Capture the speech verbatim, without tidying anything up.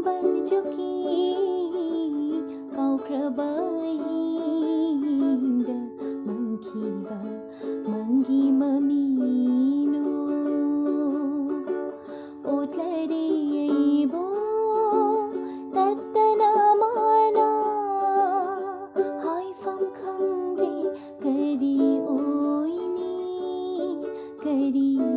बजुकी काउख्रबहिंद मंखीबा मंगी ममीनो ओत्लरे ऐबो तत्तना माना हाइफम खंग्रे करी ओइनी करी